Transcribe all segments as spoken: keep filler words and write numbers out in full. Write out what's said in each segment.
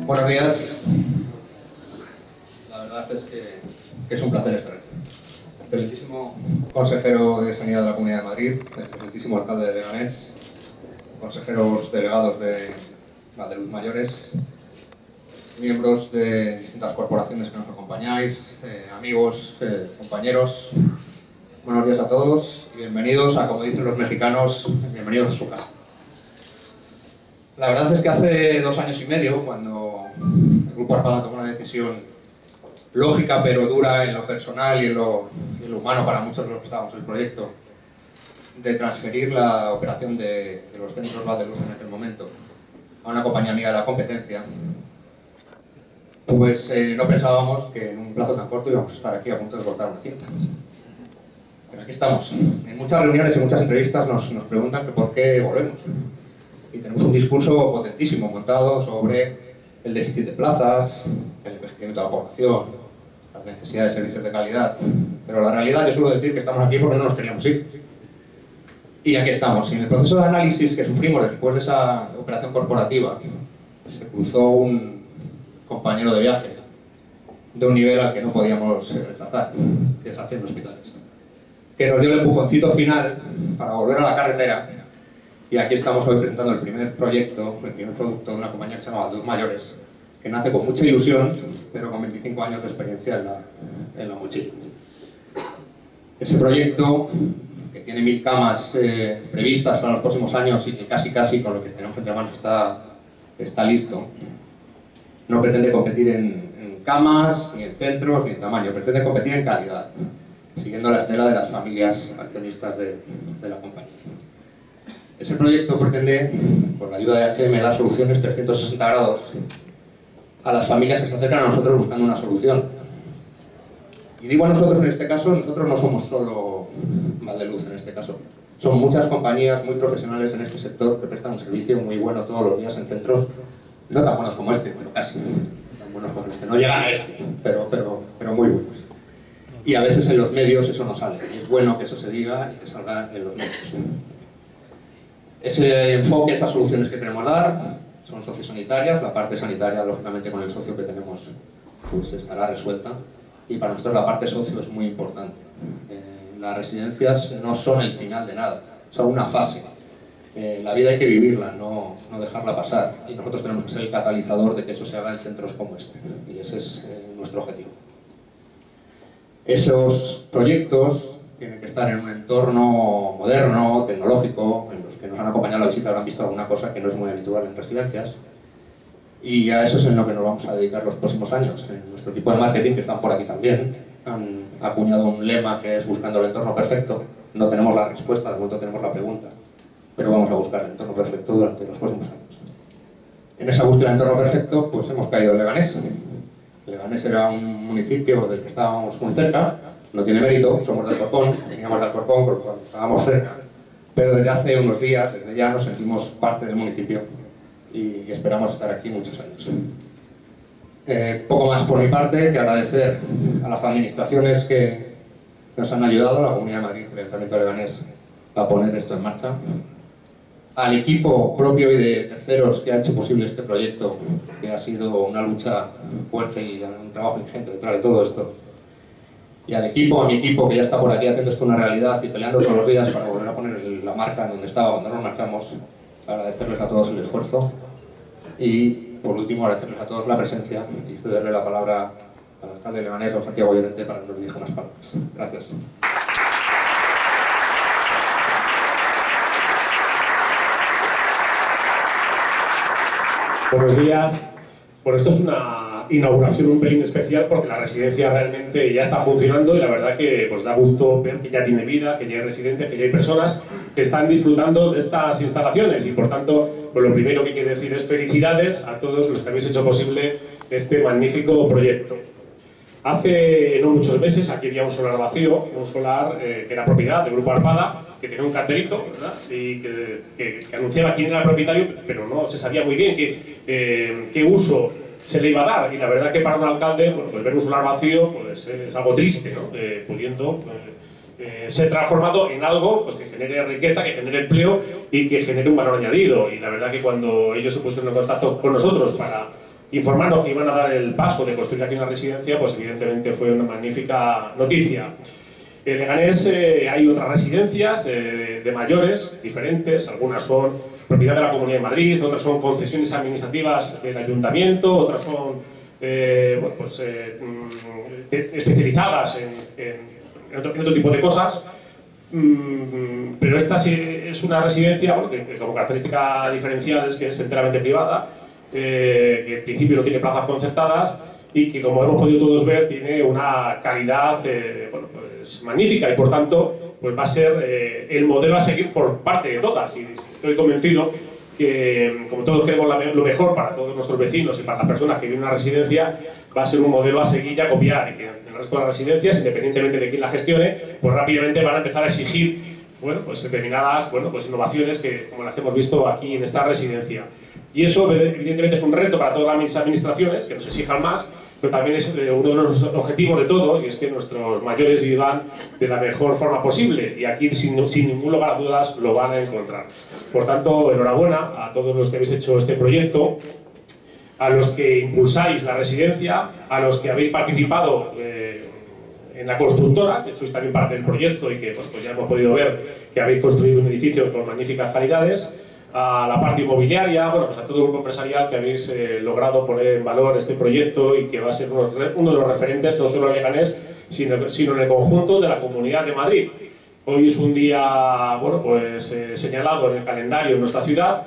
Buenos días. La verdad es que, que es un placer estar aquí. Excelentísimo consejero de Sanidad de la Comunidad de Madrid, excelentísimo alcalde de Leganés, consejeros delegados de Valdeluz Mayores, miembros de distintas corporaciones que nos acompañáis, eh, amigos, eh, compañeros, buenos días a todos y bienvenidos a, como dicen los mexicanos, bienvenidos a su casa. La verdad es que hace dos años y medio, cuando el Grupo Arpada tomó una decisión lógica pero dura en lo personal y en lo, en lo humano para muchos de los que estábamos en el proyecto, de transferir la operación de, de los centros Valdeluz en aquel momento a una compañía amiga de la competencia, pues eh, no pensábamos que en un plazo tan corto íbamos a estar aquí a punto de cortar una cinta. Pero aquí estamos. En muchas reuniones y muchas entrevistas nos, nos preguntan que por qué volvemos. Y tenemos un discurso potentísimo montado sobre el déficit de plazas, el envejecimiento de la población, las necesidades de servicios de calidad. Pero la realidad, yo suelo decir que estamos aquí porque no nos queríamos ir. Y aquí estamos. Y en el proceso de análisis que sufrimos después de esa operación corporativa, se cruzó un compañero de viaje de un nivel al que no podíamos rechazar, que es Hacienda Hospitales, que nos dio el empujoncito final para volver a la carretera. Y aquí estamos hoy presentando el primer proyecto, el primer producto de una compañía que se llama Valdeluz Mayores, que nace con mucha ilusión, pero con veinticinco años de experiencia en la, en la mochila. Ese proyecto, que tiene mil camas eh, previstas para los próximos años y que casi casi con lo que tenemos entre manos está, está listo, no pretende competir en, en camas, ni en centros, ni en tamaño, pretende competir en calidad, siguiendo la estela de las familias accionistas de, de la compañía. Ese proyecto pretende, con la ayuda de H M, dar soluciones trescientos sesenta grados a las familias que se acercan a nosotros buscando una solución. Y digo a nosotros en este caso, nosotros no somos solo Valdeluz en este caso. Son muchas compañías muy profesionales en este sector que prestan un servicio muy bueno todos los días en centros, no tan buenos como este, pero casi tan buenos como este. No llegan a este, pero, pero, pero muy buenos. Y a veces en los medios eso no sale. Y es bueno que eso se diga y que salga en los medios. Ese enfoque, esas soluciones que queremos dar, son sociosanitarias. La parte sanitaria, lógicamente, con el socio que tenemos, pues estará resuelta. Y para nosotros la parte socio es muy importante. Eh, las residencias no son el final de nada, son una fase. Eh, la vida hay que vivirla, no, no dejarla pasar. Y nosotros tenemos que ser el catalizador de que eso se haga en centros como este. Y ese es eh, nuestro objetivo. Esos proyectos tienen que estar en un entorno moderno, tecnológico. En los que nos han acompañado a la visita habrán visto alguna cosa que no es muy habitual en residencias. Y a eso es en lo que nos vamos a dedicar los próximos años. En nuestro equipo de marketing, que están por aquí también, han acuñado un lema que es buscando el entorno perfecto. No tenemos la respuesta, de momento tenemos la pregunta, pero vamos a buscar el entorno perfecto durante los próximos años. En esa búsqueda del entorno perfecto, pues hemos caído en Leganés. Leganés era un municipio del que estábamos muy cerca, no tiene mérito, somos de Alcorcón, veníamos de Alcorcón, por lo cual estábamos cerca, pero desde hace unos días, desde ya nos sentimos parte del municipio y esperamos estar aquí muchos años. Eh, poco más por mi parte que agradecer a las administraciones que nos han ayudado, la Comunidad de Madrid y el Ayuntamiento de Leganés, a poner esto en marcha, al equipo propio y de terceros que ha hecho posible este proyecto, que ha sido una lucha fuerte y un trabajo ingente detrás de todo esto, y al equipo, a mi equipo que ya está por aquí haciendo esto una realidad y peleando todos los días para volver a poner la marca en donde estaba cuando nos marchamos. Agradecerles a todos el esfuerzo y, por último, agradecerles a todos la presencia y cederle la palabra al alcalde de Leganés, don Santiago Llorente, para que nos dirija unas palabras. Gracias. Buenos días. Bueno, esto es una inauguración un pelín especial porque la residencia realmente ya está funcionando y la verdad que pues, da gusto ver que ya tiene vida, que ya hay residencia, que ya hay personas que están disfrutando de estas instalaciones y por tanto pues, lo primero que quiero decir es felicidades a todos los que habéis hecho posible este magnífico proyecto. Hace no muchos meses aquí había un solar vacío, un solar eh, que era propiedad del Grupo Arpada, que tenía un cartelito, ¿verdad? Y que, que, que anunciaba quién era el propietario, pero no se sabía muy bien qué, eh, qué uso se le iba a dar. Y la verdad que para un alcalde, bueno, pues ver un solar vacío pues, es algo triste, ¿no? Eh, pudiendo eh, eh, ser transformado en algo pues, que genere riqueza, que genere empleo y que genere un valor añadido. Y la verdad que cuando ellos se pusieron en contacto con nosotros para informando que iban a dar el paso de construir aquí una residencia, pues evidentemente fue una magnífica noticia. En Leganés eh, hay otras residencias eh, de, de mayores diferentes, algunas son propiedad de la Comunidad de Madrid, otras son concesiones administrativas del Ayuntamiento, otras son eh, bueno, pues, eh, especializadas en, en, en, otro, en otro tipo de cosas. Mm, pero esta sí es una residencia bueno, que, que como característica diferencial es que es enteramente privada, eh, que en principio no tiene plazas concertadas y que, como hemos podido todos ver, tiene una calidad eh, bueno, pues, magnífica y, por tanto, pues va a ser eh, el modelo a seguir por parte de todas. Y estoy convencido que, como todos queremos lo mejor para todos nuestros vecinos y para las personas que viven en una residencia, va a ser un modelo a seguir y a copiar, y que en el resto de las residencias, independientemente de quién la gestione, pues rápidamente van a empezar a exigir bueno, pues determinadas bueno, pues innovaciones que, como las que hemos visto aquí en esta residencia. Y eso, evidentemente, es un reto para todas las administraciones, que nos exijan más, pero también es uno de los objetivos de todos, y es que nuestros mayores vivan de la mejor forma posible, y aquí, sin, sin ningún lugar a dudas, lo van a encontrar. Por tanto, enhorabuena a todos los que habéis hecho este proyecto, a los que impulsáis la residencia, a los que habéis participado eh, en la constructora, que sois también parte del proyecto y que pues, pues ya hemos podido ver que habéis construido un edificio con magníficas calidades, a la parte inmobiliaria, bueno, pues a todo el grupo empresarial que habéis eh, logrado poner en valor este proyecto y que va a ser uno, uno de los referentes no solo en Leganés, sino, sino en el conjunto de la Comunidad de Madrid. Hoy es un día, bueno, pues eh, señalado en el calendario de nuestra ciudad.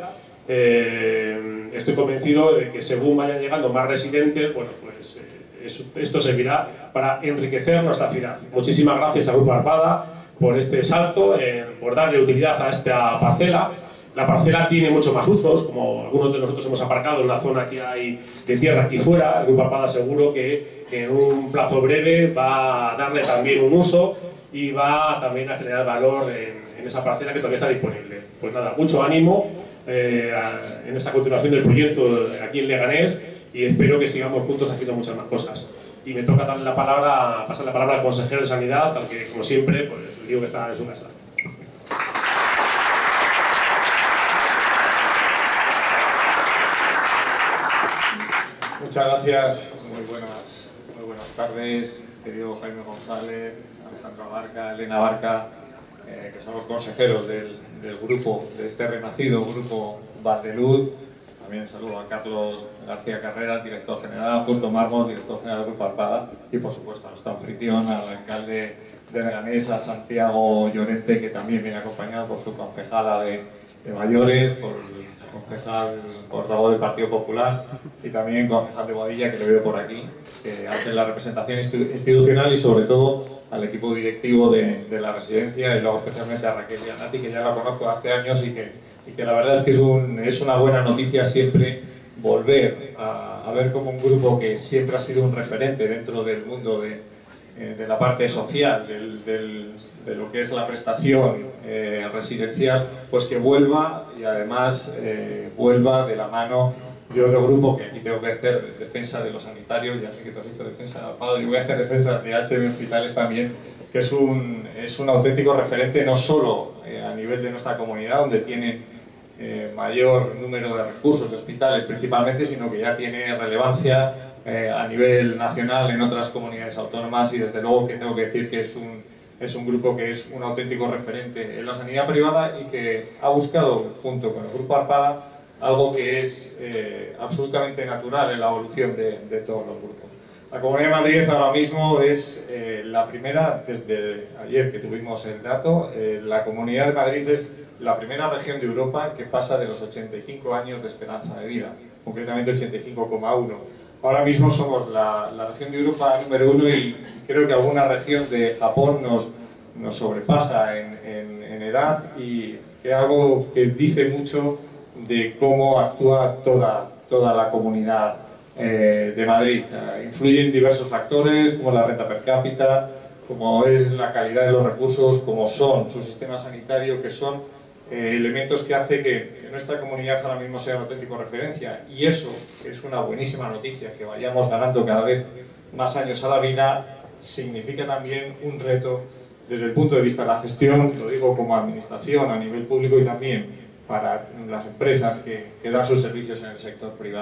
Eh, estoy convencido de que según vayan llegando más residentes, bueno, pues eh, eso, esto servirá para enriquecer nuestra ciudad. Muchísimas gracias al Grupo Arpada por este salto, eh, por darle utilidad a esta parcela. La parcela tiene muchos más usos, como algunos de nosotros hemos aparcado en la zona que hay de tierra aquí fuera. El Grupo Arpada seguro que en un plazo breve va a darle también un uso y va también a generar valor en, en esa parcela que todavía está disponible. Pues nada, mucho ánimo eh, a, en esta continuación del proyecto aquí en Leganés y espero que sigamos juntos haciendo muchas más cosas. Y me toca darle la palabra, pasar la palabra al consejero de Sanidad, al que, como siempre, pues digo que está en su casa. Muchas gracias, muy buenas, muy buenas tardes, querido Jaime González, Alejandro Abarca, Elena Abarca, eh, que son los consejeros del, del grupo, de este renacido grupo Valdeluz. También saludo a Carlos García Carreras, director general, Justo Mármol, director general del Grupo Arpada, y por supuesto a nuestro anfitrión, al alcalde de Leganés, a Santiago Llorente, que también viene acompañado por su concejala de, de mayores, por concejal portavoz del Partido Popular y también concejal de Boadilla, que lo veo por aquí, que hace la representación institucional, y sobre todo al equipo directivo de, de la residencia, y luego especialmente a Raquel y a Nati, que ya la conozco hace años y que, y que la verdad es que es, un, es una buena noticia siempre volver a, a ver como un grupo que siempre ha sido un referente dentro del mundo de, de la parte social, del, del, de lo que es la prestación eh, residencial, pues que vuelva, y además eh, vuelva de la mano de otro grupo, que aquí tengo que hacer defensa de los sanitarios. Ya sé que tú has dicho defensa de Alpado, yo voy a hacer defensa de H M Hospitales también, que es un, es un auténtico referente no solo eh, a nivel de nuestra comunidad, donde tienen eh, mayor número de recursos de hospitales principalmente, sino que ya tiene relevancia eh, a nivel nacional en otras comunidades autónomas, y desde luego que tengo que decir que es un, es un grupo que es un auténtico referente en la sanidad privada y que ha buscado, junto con el Grupo Arpada, algo que es eh, absolutamente natural en la evolución de, de todos los grupos. La Comunidad de Madrid ahora mismo es eh, la primera, desde ayer que tuvimos el dato, eh, la Comunidad de Madrid es la primera región de Europa que pasa de los ochenta y cinco años de esperanza de vida, concretamente ochenta y cinco coma uno. Ahora mismo somos la, la región de Europa número uno, y creo que alguna región de Japón nos, nos sobrepasa en, en, en edad, y que es algo que dice mucho de cómo actúa toda, toda la comunidad eh, de Madrid. Eh, influyen diversos factores, como la renta per cápita, como es la calidad de los recursos, como son su sistema sanitario, que son eh, elementos que hace que, que nuestra comunidad ahora mismo sea una auténtica referencia. Y eso es una buenísima noticia, que vayamos ganando cada vez más años a la vida, significa también un reto desde el punto de vista de la gestión, lo digo como administración a nivel público y también para las empresas que, que dan sus servicios en el sector privado.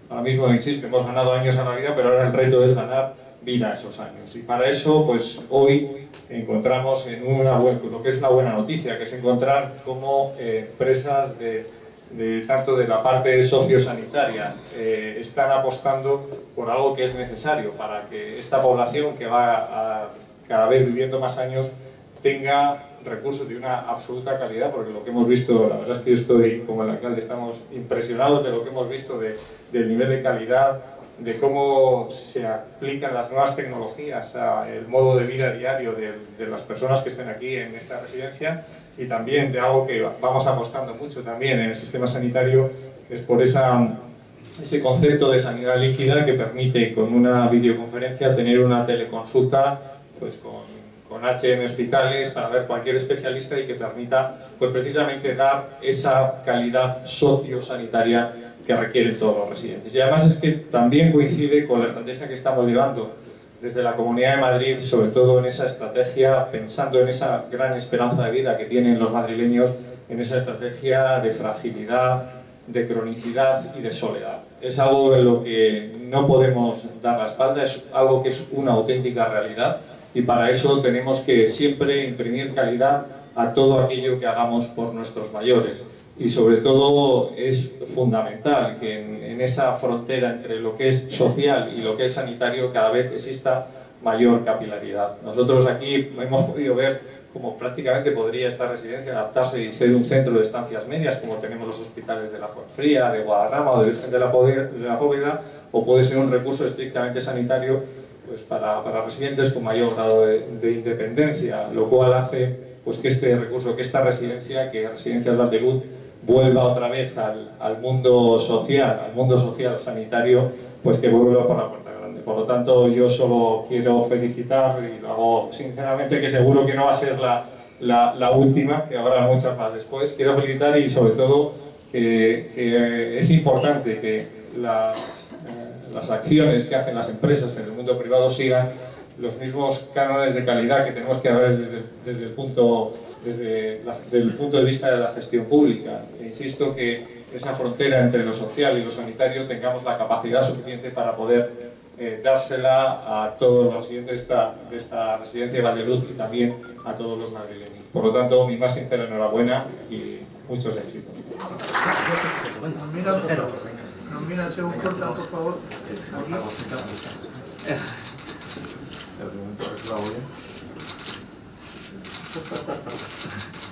Ahora mismo, insisto, hemos ganado años a la vida, pero ahora el reto es ganar vida a esos años. Y para eso, pues hoy encontramos en una buena, lo que es una buena noticia, que es encontrar cómo eh, empresas de, de tanto de la parte sociosanitaria eh, están apostando por algo que es necesario para que esta población que va a, cada vez viviendo más años tenga recursos de una absoluta calidad, porque lo que hemos visto, la verdad es que yo estoy, como el alcalde, estamos impresionados de lo que hemos visto, de, del nivel de calidad, de cómo se aplican las nuevas tecnologías al modo de vida diario de, de las personas que estén aquí en esta residencia, y también de algo que vamos apostando mucho también en el sistema sanitario, es por esa, ese concepto de sanidad líquida que permite con una videoconferencia tener una teleconsulta pues con con H M Hospitales para ver cualquier especialista y que permita pues precisamente dar esa calidad sociosanitaria que requieren todos los residentes. Y además es que también coincide con la estrategia que estamos llevando desde la Comunidad de Madrid, sobre todo en esa estrategia, pensando en esa gran esperanza de vida que tienen los madrileños, en esa estrategia de fragilidad, de cronicidad y de soledad. Es algo en lo que no podemos dar la espalda, es algo que es una auténtica realidad. Y para eso tenemos que siempre imprimir calidad a todo aquello que hagamos por nuestros mayores. Y sobre todo es fundamental que en, en esa frontera entre lo que es social y lo que es sanitario cada vez exista mayor capilaridad. Nosotros aquí hemos podido ver cómo prácticamente podría esta residencia adaptarse y ser un centro de estancias medias, como tenemos los hospitales de la Fuenfría, de Guadarrama o de Virgen de la, de la Póveda, o puede ser un recurso estrictamente sanitario pues para, para residentes con mayor grado de, de independencia, lo cual hace pues, que este recurso, que esta residencia, que Residencias Valdeluz, vuelva otra vez al, al mundo social, al mundo social sanitario, pues que vuelva por la puerta grande. Por lo tanto, yo solo quiero felicitar, y lo hago sinceramente, que seguro que no va a ser la, la, la última, que habrá muchas más después. Quiero felicitar y sobre todo que, que es importante que las las acciones que hacen las empresas en el mundo privado sigan los mismos cánones de calidad que tenemos que haber desde, desde, el, punto, desde, la, desde el punto de vista de la gestión pública. E insisto que esa frontera entre lo social y lo sanitario tengamos la capacidad suficiente para poder eh, dársela a todos los residentes de esta, de esta residencia de Valdeluz y también a todos los madrileños. Por lo tanto, mi más sincera enhorabuena y muchos éxitos. Nos miran según cortan, por favor. Aquí.